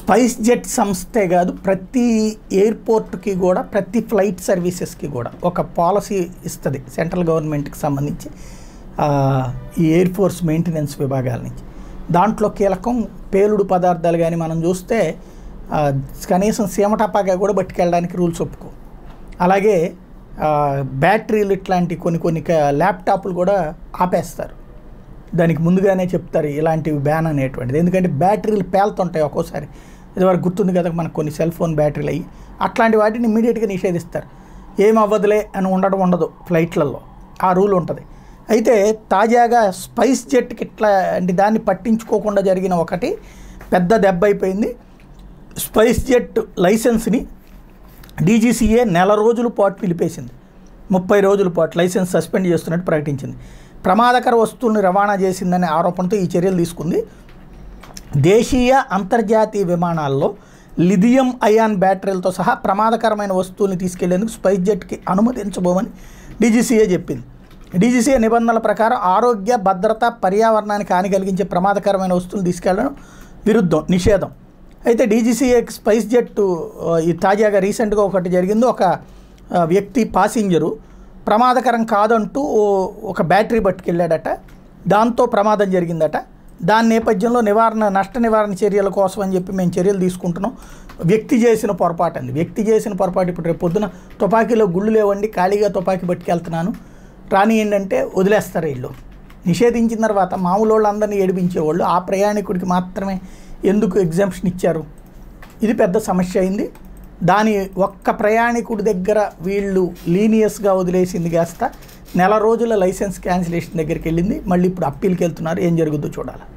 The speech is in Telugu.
స్పైస్ జెట్ సంస్థే కాదు, ప్రతి ఎయిర్పోర్ట్కి కూడా, ప్రతి ఫ్లైట్ సర్వీసెస్కి కూడా ఒక పాలసీ ఇస్తుంది సెంట్రల్ గవర్నమెంట్కి సంబంధించి, ఈ ఎయిర్ ఫోర్స్ మెయింటెనెన్స్ విభాగాల నుంచి. దాంట్లో కీలకం పేలుడు పదార్థాలు కానీ మనం చూస్తే కనీసం సీమటపాగా కూడా పట్టుకెళ్ళడానికి రూల్స్ ఒప్పుకో. అలాగే బ్యాటరీలు ఇట్లాంటి కొన్ని ల్యాప్టాప్లు కూడా ఆపేస్తారు, దానికి ముందుగానే చెప్తారు ఇలాంటివి బ్యాన్ అనేటువంటిది. ఎందుకంటే బ్యాటరీలు పేలుతుంటాయి ఒక్కోసారి, ఇదివరకు గుర్తుంది కదా మనకు కొన్ని సెల్ ఫోన్ బ్యాటరీలు అయ్యి, అట్లాంటి వాటిని ఇమ్మీడియట్గా నిషేధిస్తారు. ఏం అవ్వదులే అని ఉండదు ఫ్లైట్లలో, ఆ రూల్ ఉంటుంది. అయితే తాజాగా స్పైస్ జెట్కి ఇట్లా అంటే దాన్ని పట్టించుకోకుండా జరిగిన ఒకటి పెద్ద దెబ్బ అయిపోయింది. స్పైస్ జెట్ లైసెన్స్ని డీజీసీఏ నెల రోజుల పాటు నిలిపేసింది, 30 రోజుల పాటు లైసెన్స్ సస్పెండ్ చేస్తున్నట్టు ప్రకటించింది. ప్రమాదకర వస్తువులను రవాణా చేసిందనే ఆరోపణతో ఈ చర్యలు తీసుకుంది. దేశీయ అంతర్జాతీయ విమానాల్లో లిథియం అయాన్ బ్యాటరీలతో సహా ప్రమాదకరమైన వస్తువుల్ని తీసుకెళ్లేందుకు స్పైస్ జెట్కి అనుమతించబోమని డీజీసీఏ చెప్పింది. డీజీసీఏ నిబంధనల ప్రకారం ఆరోగ్య భద్రత, పర్యావరణానికి హాని కలిగించే ప్రమాదకరమైన వస్తువులు తీసుకెళ్లడం నిషేధం. అయితే డీజీసీఏకి స్పైస్ జెట్ ఈ తాజాగా రీసెంట్గా ఒకటి జరిగింది. ఒక వ్యక్తి పాసింజరు ప్రమాదకరం కాదంటూ ఒక బ్యాటరీ పట్టుకెళ్ళాడట, దాంతో ప్రమాదం జరిగిందట. దాని నేపథ్యంలో నష్ట నివారణ చర్యల కోసం అని చెప్పి మేము చర్యలు తీసుకుంటున్నాం. వ్యక్తి చేసిన పొరపాటు ఇప్పుడు రేపు పొద్దున తుపాకీలో గుళ్ళు లేవండి, ఖాళీగా తుపాకీ పట్టుకెళ్తున్నాను రానియండి అంటే వదిలేస్తారు వీళ్ళు. నిషేధించిన తర్వాత మామూలు వాళ్ళందరినీ ఏడిపించేవాళ్ళు, ఆ ప్రయాణికుడికి మాత్రమే ఎందుకు ఎగ్జామ్షన్ ఇచ్చారు? ఇది పెద్ద సమస్య అయింది. దాని ఒక్క ప్రయాణికుడి దగ్గర వీళ్ళు లీనియస్గా వదిలేసింది కాస్త నెల రోజుల లైసెన్స్ క్యాన్సిలేషన్ దగ్గరికి వెళ్ళింది. మళ్ళీ ఇప్పుడు అప్పీల్కి వెళ్తున్నారు, ఏం జరుగుతుందో చూడాలి.